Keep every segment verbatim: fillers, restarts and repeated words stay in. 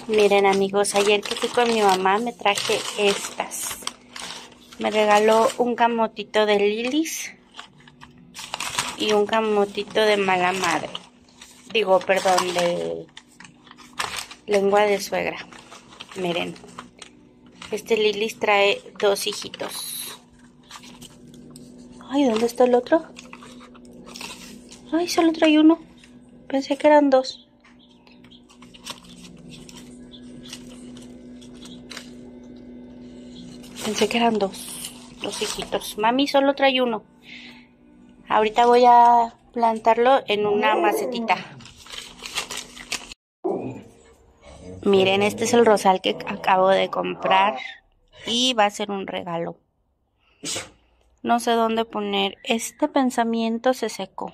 Miren amigos, ayer que fui con mi mamá me traje estas. Me regaló un camotito de Lilis y un camotito de mala madre. Digo, perdón, de lengua de suegra. Miren, este Lilis trae dos hijitos. Ay, ¿dónde está el otro? Ay, solo trae uno. Pensé que eran dos. Pensé que eran dos, dos hijitos. Mami solo trae uno. Ahorita voy a plantarlo en una macetita. Miren, este es el rosal que acabo de comprar y va a ser un regalo. No sé dónde poner. Este pensamiento se secó.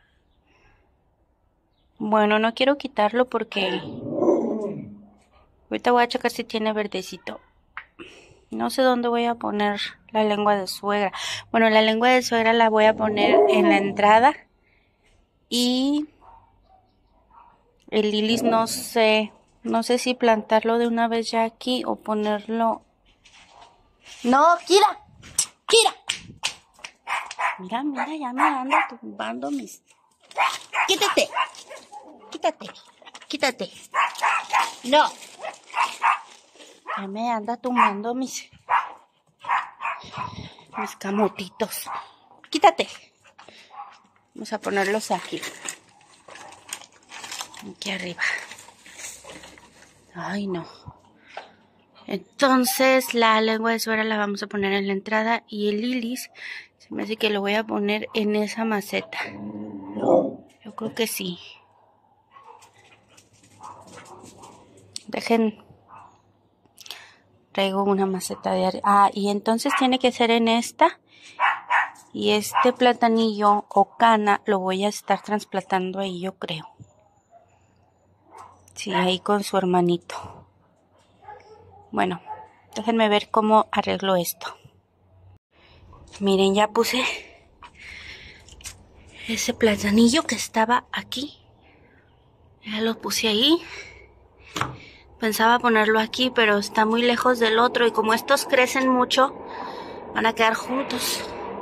Bueno, no quiero quitarlo porque ahorita voy a checar si tiene verdecito. No sé dónde voy a poner la lengua de suegra. Bueno, la lengua de suegra la voy a poner en la entrada. Y el Lilis no sé. No sé si plantarlo de una vez ya aquí o ponerlo... ¡No, Kira! ¡Kira! Mira, mira, ya me anda tumbando mis... ¡Quítate! ¡Quítate! ¡Quítate! ¡No! Ya me anda tumbando mis... mis camotitos. ¡Quítate! Vamos a ponerlos aquí. Aquí arriba. Ay, no. Entonces, la lengua de suegra la vamos a poner en la entrada. Y el Lilis, se me hace que lo voy a poner en esa maceta. Yo creo que sí. Dejen... Traigo una maceta de arriba. Ah, y entonces tiene que ser en esta. Y este platanillo o cana lo voy a estar trasplantando ahí, yo creo. Sí, ahí con su hermanito. Bueno, déjenme ver cómo arreglo esto. Miren, ya puse ese platanillo que estaba aquí. Ya lo puse ahí. Pensaba ponerlo aquí, pero está muy lejos del otro. Y como estos crecen mucho, van a quedar juntos.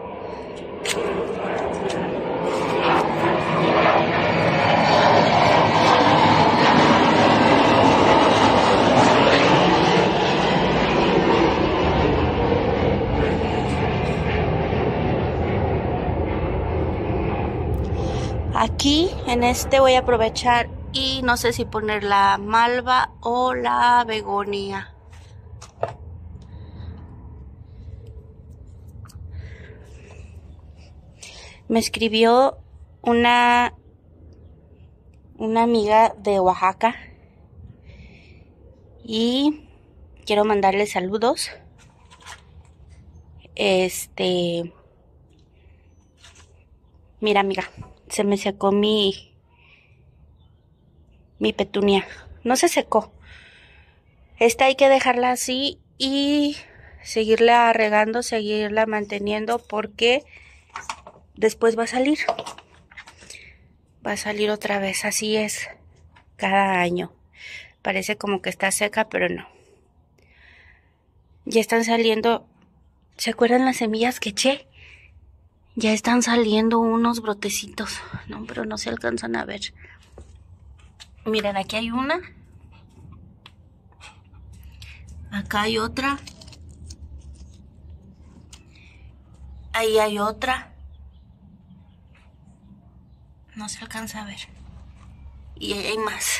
Aquí en este voy a aprovechar y no sé si poner la malva o la begonia. Me escribió una una amiga de Oaxaca y quiero mandarle saludos. Este, mira amiga, se me secó mi mi petunia. No se secó. Esta hay que dejarla así y seguirla regando, seguirla manteniendo porque después va a salir. Va a salir otra vez. Así es cada año. Parece como que está seca, pero no. Ya están saliendo. ¿Se acuerdan las semillas que eché? Ya están saliendo unos brotecitos. No, pero no se alcanzan a ver. Miren, aquí hay una. Acá hay otra. Ahí hay otra. No se alcanza a ver. Y ahí hay más.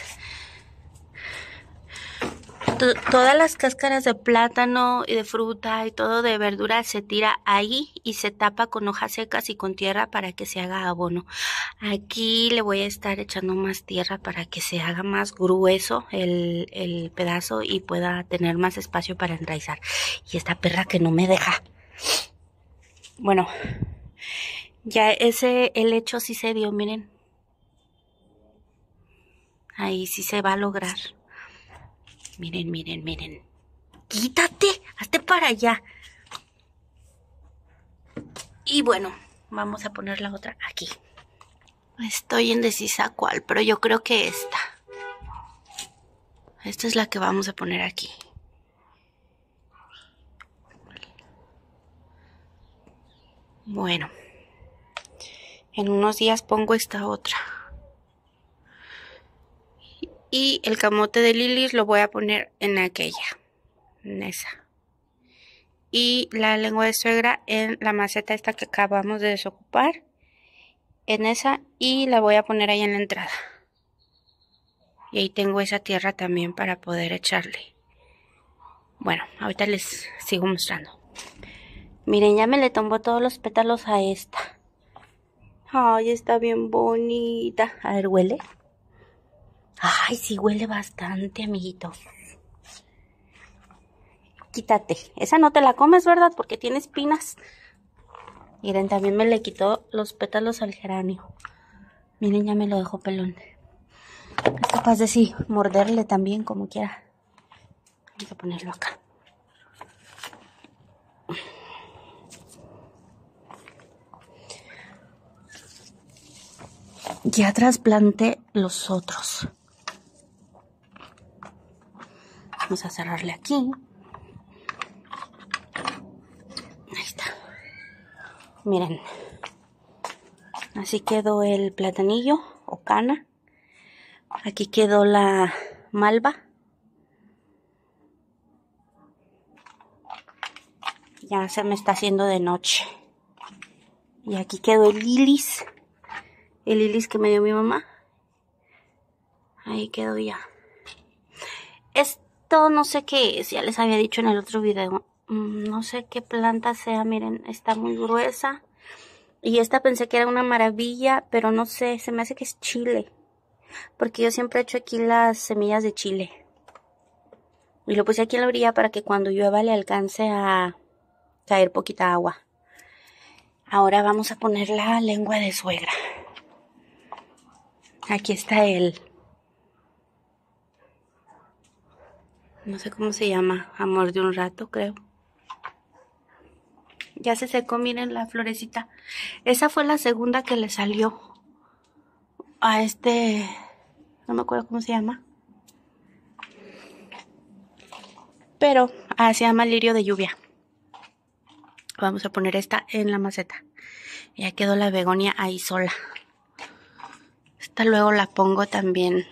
T- todas las cáscaras de plátano y de fruta y todo de verdura se tira ahí y se tapa con hojas secas y con tierra para que se haga abono. Aquí le voy a estar echando más tierra para que se haga más grueso el, el pedazo y pueda tener más espacio para enraizar. Y esta perra que no me deja. Bueno, ya ese helecho sí se dio, miren. Ahí sí se va a lograr. Miren, miren, miren. ¡Quítate! ¡Hazte para allá! Y bueno, vamos a poner la otra aquí. Estoy indecisa cuál, pero yo creo que esta. Esta es la que vamos a poner aquí. Bueno, en unos días pongo esta otra. Y el camote de lilies lo voy a poner en aquella, en esa. Y la lengua de suegra en la maceta esta que acabamos de desocupar, en esa, y la voy a poner ahí en la entrada. Y ahí tengo esa tierra también para poder echarle. Bueno, ahorita les sigo mostrando. Miren, ya me le tombó todos los pétalos a esta. Ay, está bien bonita. A ver, huele. Ay, sí huele bastante, amiguitos. Quítate. Esa no te la comes, ¿verdad? Porque tiene espinas. Miren, también me le quitó los pétalos al geranio. Miren, ya me lo dejó pelón. Es capaz de sí, morderle también como quiera. Vamos a ponerlo acá. Ya trasplanté los otros. Vamos a cerrarle aquí. Ahí está. Miren. Así quedó el platanillo o cana. Aquí quedó la malva. Ya se me está haciendo de noche. Y aquí quedó el lilis. El lilis que me dio mi mamá. Ahí quedó ya. Esto no sé qué es, ya les había dicho en el otro video. No sé qué planta sea, miren, está muy gruesa. Y esta pensé que era una maravilla, pero no sé, se me hace que es chile. Porque yo siempre he hecho aquí las semillas de chile. Y lo puse aquí en la orilla para que cuando llueva le alcance a caer poquita agua. Ahora vamos a poner la lengua de suegra. Aquí está él. No sé cómo se llama. Amor de un rato, creo. Ya se secó, miren la florecita. Esa fue la segunda que le salió a este... No me acuerdo cómo se llama. Pero ah, se llama lirio de lluvia. Vamos a poner esta en la maceta. Ya quedó la begonia ahí sola. Esta luego la pongo también.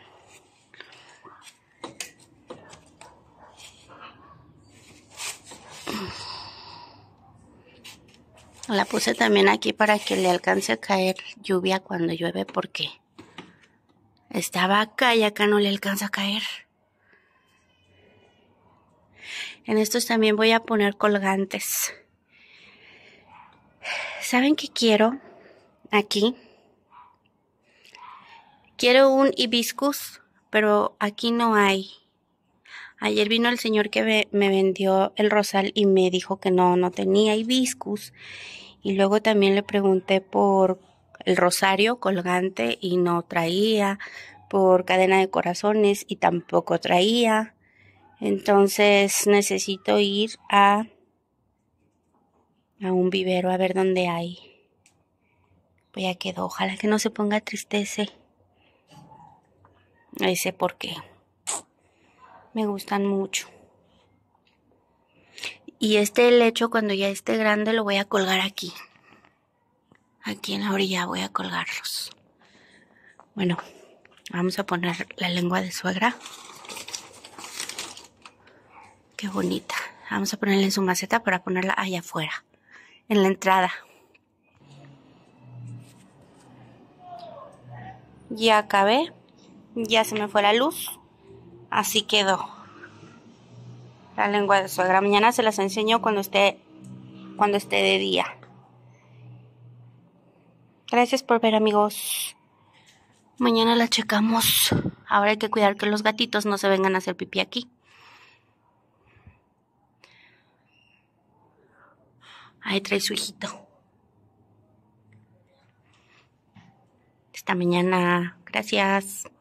La puse también aquí para que le alcance a caer lluvia cuando llueve porque estaba acá y acá no le alcanza a caer. En estos también voy a poner colgantes. ¿Saben qué quiero? Aquí. Quiero un hibiscus, pero aquí no hay. Ayer vino el señor que me vendió el rosal y me dijo que no, no tenía hibiscus. Y luego también le pregunté por el rosario colgante y no traía. Por cadena de corazones y tampoco traía. Entonces necesito ir a, a un vivero a ver dónde hay. Pues ya quedó. Ojalá que no se ponga tristeza. Ese porque me gustan mucho. Y este helecho cuando ya esté grande lo voy a colgar aquí. Aquí en la orilla voy a colgarlos. Bueno, vamos a poner la lengua de suegra. Qué bonita. Vamos a ponerla en su maceta para ponerla allá afuera, en la entrada. Ya acabé. Ya se me fue la luz. Así quedó la lengua de suegra. Mañana se las enseño cuando esté, cuando esté de día. Gracias por ver, amigos. Mañana la checamos. Ahora hay que cuidar que los gatitos no se vengan a hacer pipí aquí. Ahí trae su hijito. Hasta mañana. Gracias.